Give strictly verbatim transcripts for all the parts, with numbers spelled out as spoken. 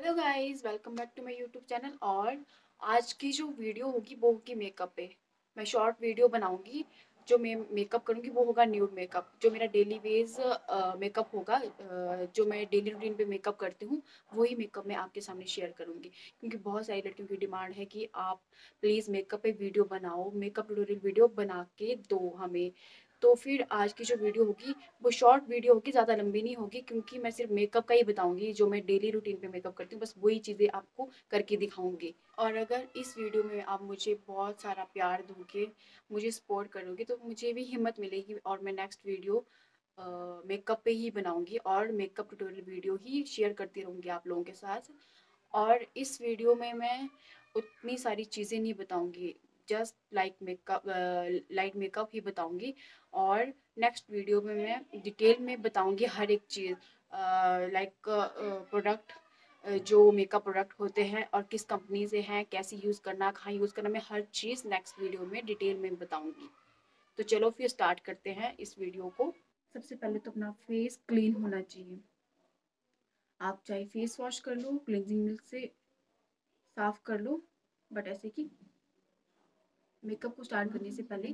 Hello guys, welcome back to my YouTube channel. और आज की जो वीडियो होगी वो होगी मेकअप पे। मैं शॉर्ट वीडियो बनाऊंगी। जो मैं मेकअप करूंगी वो होगा न्यूड मेकअप, जो मेरा डेली वेज मेकअप होगा। अ, जो मैं डेली रूटीन पे मेकअप करती हूँ वही मेकअप मैं आपके सामने शेयर करूंगी, क्योंकि बहुत सारी लड़कियों की डिमांड है कि आप प्लीज़ मेकअप पे वीडियो बनाओ, मेकअप ट्यूटोरियल वीडियो बना के दो हमें। तो फिर आज की जो वीडियो होगी वो शॉर्ट वीडियो होगी, ज़्यादा लंबी नहीं होगी, क्योंकि मैं सिर्फ मेकअप का ही बताऊंगी। जो मैं डेली रूटीन पे मेकअप करती हूँ बस वही चीज़ें आपको करके दिखाऊंगी। और अगर इस वीडियो में आप मुझे बहुत सारा प्यार दोगे, मुझे सपोर्ट करोगे, तो मुझे भी हिम्मत मिलेगी और मैं नेक्स्ट वीडियो मेकअप पे ही बनाऊंगी और मेकअप ट्यूटोरियल वीडियो ही शेयर करती रहूँगी आप लोगों के साथ। और इस वीडियो में मैं उतनी सारी चीज़ें नहीं बताऊंगी, just like makeup light makeup ही बताऊंगी। और नेक्स्ट वीडियो में मैं डिटेल में बताऊंगी हर एक चीज़, लाइक प्रोडक्ट, जो मेकअप प्रोडक्ट होते हैं और किस कंपनी से हैं, कैसे यूज़ करना, कहाँ यूज़ करना, मैं हर चीज़ नेक्स्ट वीडियो में डिटेल में बताऊंगी। तो चलो फिर स्टार्ट करते हैं इस वीडियो को। सबसे पहले तो अपना फेस क्लीन होना चाहिए। आप चाहे फेस वॉश कर लो, क्लिनजिंग मिल्क से साफ कर लो, बट ऐसे कि मेकअप को स्टार्ट करने से पहले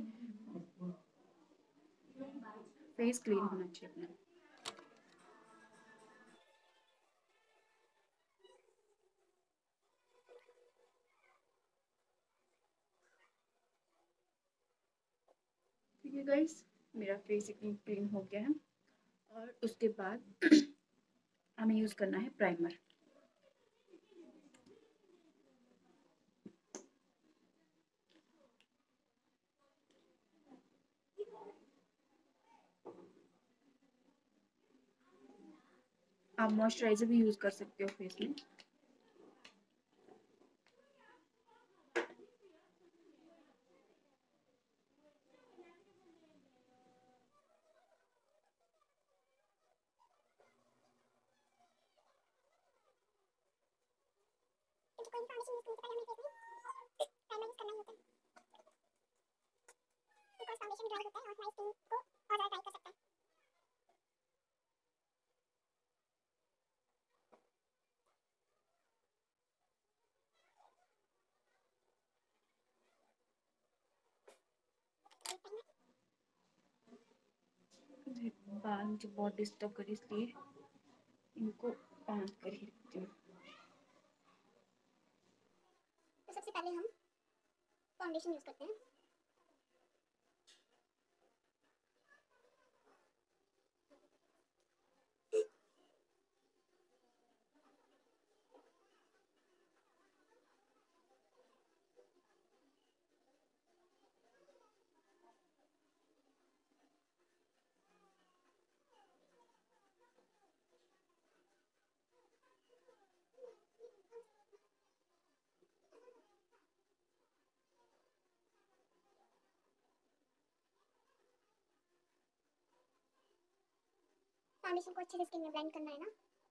फेस क्लीन होना चाहिए अपना। ठीक है गाइस, मेरा फेस एकदम क्लीन हो गया है। और उसके बाद हमें यूज़ करना है प्राइमर। आप मॉइस्चराइजर भी यूज़ कर सकते हो फेस में। बाल मुझे बहुत डिस्टर्ब करे, इसलिए इनको बांध कर ही रखती हूँ। तो सबसे पहले हम फाउंडेशन यूज़ करते हैं। फाउंडेशन को अच्छे से स्किन में ब्लेंड करना है ना।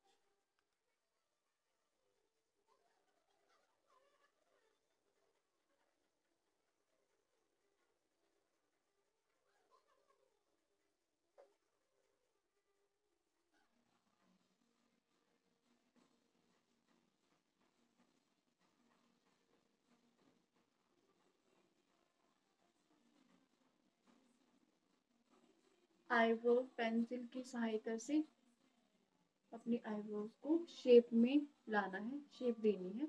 आईब्रो पेंसिल की सहायता से अपनी आईब्रोज को शेप में लाना है, शेप देनी है।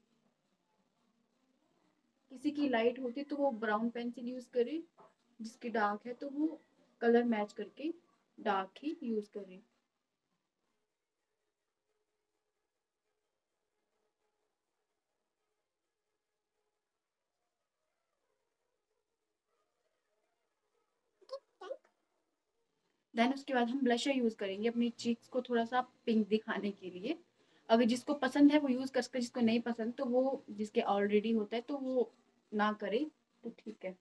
किसी की लाइट होती तो वो ब्राउन पेंसिल यूज करे, जिसकी डार्क है तो वो कलर मैच करके डार्क ही यूज करे। देन उसके बाद हम ब्लशर यूज करेंगे अपनी चीक्स को थोड़ा सा पिंक दिखाने के लिए। अगर जिसको पसंद है वो यूज कर सकते, जिसको नहीं पसंद तो वो, जिसके ऑलरेडी होता है तो वो ना करे, तो ठीक है।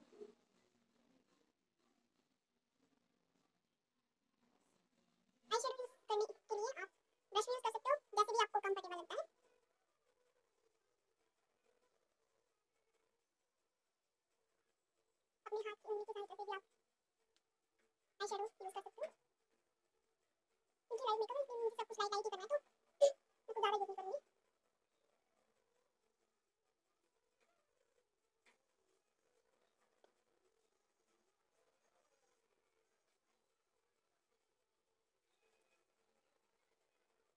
आई शेडो यूज करने के लिए आप ब्रश यूज कर सकते हो, जैसे भी आपको कंफर्टेबल लगता है। अपने हाथ की उंगली की सहायता से भी आप आई शेडो यूज कर सकते हो। क्योंकि लाइट मेकअप है इसलिए मुझे सब कुछ लाइट लाइट ही करना है, तो मैं कुछ ज़्यादा यूज नहीं करूँगी।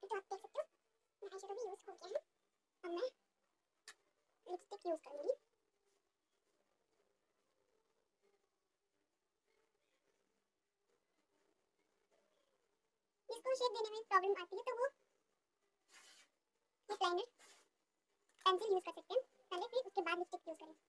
तो आप देख सकते हो मेरा आई शेडो भी यूज हो गया है। अब मैं लिपस्टिक यूज करूंगी। जिसको शेड देने में प्रॉब्लम आती है तो वो लिप लाइनर पेंसिल यूज कर सकते हैं पहले, फिर उसके बाद लिपस्टिक यूज करें।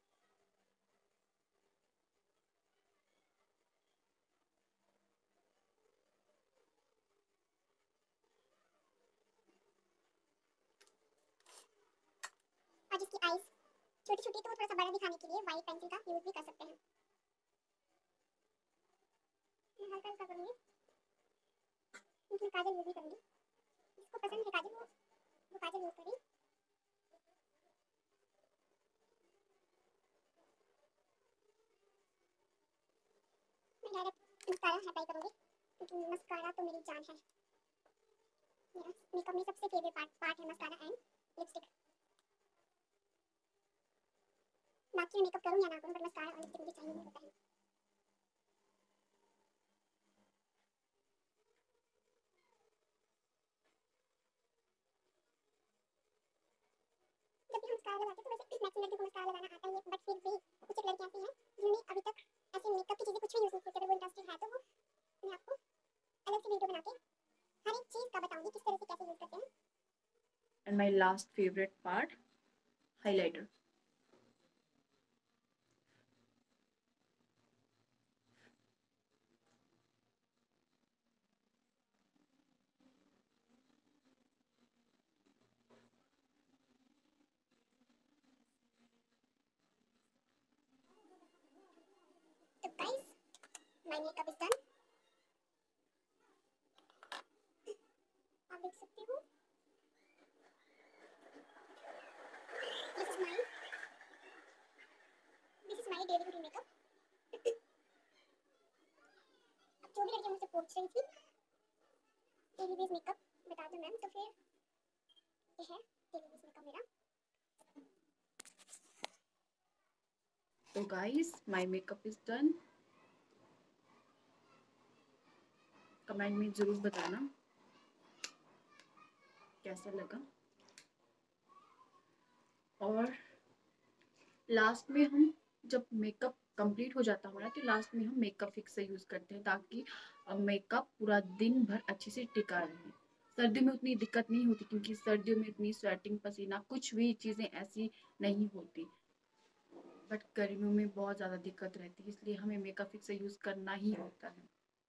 और जिसकी आईज छोटी छोटी तो थोड़ा सा बड़ा दिखाने के लिए वाइट पेंसिल का यूज भी कर सकते हैं। मैं हल्का हल्का करूंगी, इसमें काजल यूज भी करूंगी। जिसको पसंद है काजल वो वो काजल यूज करें। मैं डायरेक्ट मस्कारा अप्लाई करूंगी क्योंकि मस्कारा तो मेरी जान है। मेरा मेकअप में सबसे फेवरेट पार्ट पार्ट है मस्कारा एंड लिपस्टिक। बाकी मेकअप करूँ या ना करूँ, बट मस्कारा और लिपस्टिक मुझे चाहिए ही होता है। जब भी हम मस्कारा लगाते हैं तो वैसे मैक्सिमम लड़कियों को मस्कारा लगाना आता ही है, बट फिर भी कुछ एक लड़कियां ऐसी हैं जिन्होंने अभी तक ऐसे मेकअप की चीज़ें कुछ भी यूज़ नहीं की। अगर वो इंटरेस्टेड है तो वो मैं आपको अलग से वीडियो बना के हर एक चीज़ का बताऊंगी किस तरह से कैसे यूज़ करते हैं। And my last favourite part, highlighter. तो guys my makeup is done. आप देख सकते हो this is my this is my daily routine makeup. अब जो भी लड़कियां मुझसे पूछ रही थी डेली बेस मेकअप बता दो मैम, तो फिर ये है डेली बेस मेकअप मेरा। तो guys my makeup is done. Comment में ज़रूर बताना कैसा लगा। और लास्ट में हम जब मेकअप कंप्लीट हो जाता हमारा तो लास्ट में हम मेकअप फिक्सर यूज़ करते हैं ताकि मेकअप पूरा दिन भर अच्छे से टिका रहे। सर्दियों में उतनी दिक्कत नहीं होती क्योंकि सर्दियों में इतनी स्वेटिंग पसीना कुछ भी चीज़ें ऐसी नहीं होती, बट गर्मियों में बहुत ज़्यादा दिक्कत रहती है, इसलिए हमें मेकअप फिक्सर यूज़ करना ही होता है।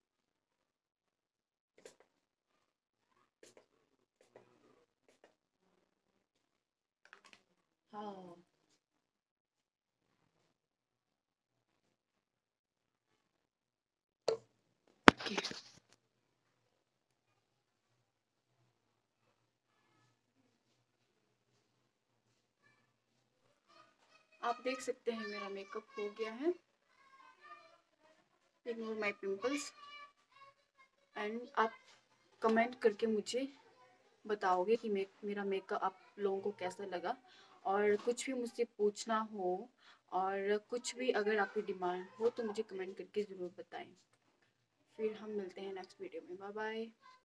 हाँ okay. आप देख सकते हैं मेरा मेकअप हो गया है। Ignore my pimples. एंड आप कमेंट करके मुझे बताओगे कि मे, मेरा मेकअप आप लोगों को कैसा लगा। और कुछ भी मुझसे पूछना हो और कुछ भी अगर आपकी डिमांड हो तो मुझे कमेंट करके ज़रूर बताएं। फिर हम मिलते हैं नेक्स्ट वीडियो में। Bye bye.